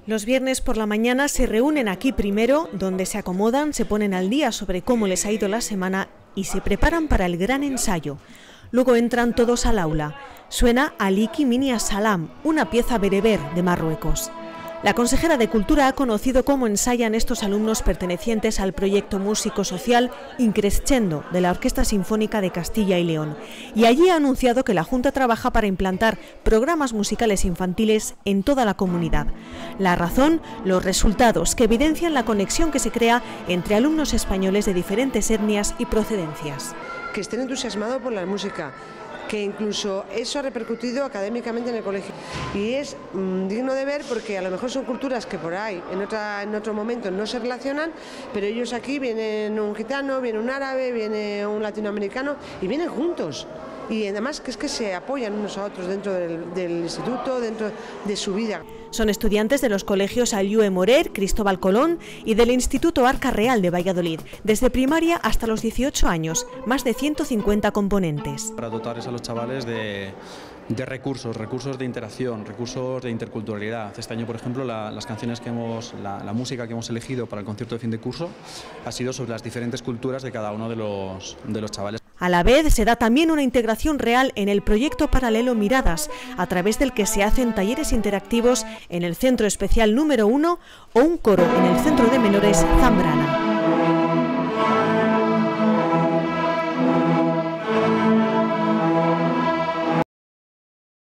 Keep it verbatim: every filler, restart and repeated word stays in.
Los viernes por la mañana se reúnen aquí primero, donde se acomodan, se ponen al día sobre cómo les ha ido la semana y se preparan para el gran ensayo. Luego entran todos al aula. Suena Aliki Minia Salam, una pieza bereber de Marruecos. La consejera de Cultura ha conocido cómo ensayan estos alumnos pertenecientes al proyecto músico social Increscendo de la Orquesta Sinfónica de Castilla y León. Y allí ha anunciado que la Junta trabaja para implantar programas musicales infantiles en toda la comunidad. La razón, los resultados que evidencian la conexión que se crea entre alumnos españoles de diferentes etnias y procedencias. Que estén entusiasmados por la música, que incluso eso ha repercutido académicamente en el colegio. Y es mmm, digno de ver porque a lo mejor son culturas que por ahí en, otra, en otro momento no se relacionan, pero ellos aquí vienen un gitano, viene un árabe, viene un latinoamericano y vienen juntos. Y además que es que se apoyan unos a otros dentro del, del instituto, dentro de su vida. Son estudiantes de los colegios Aliu Morer, Cristóbal Colón y del Instituto Arca Real de Valladolid, desde primaria hasta los dieciocho años, más de ciento cincuenta componentes. Para dotarles a los chavales de, de recursos, recursos de interacción, recursos de interculturalidad. Este año, por ejemplo, la, las canciones que hemos, la, la música que hemos elegido para el concierto de fin de curso ha sido sobre las diferentes culturas de cada uno de los, de los chavales. A la vez, se da también una integración real en el proyecto paralelo Miradas, a través del que se hacen talleres interactivos en el Centro Especial número uno o un coro en el Centro de Menores Zambrana.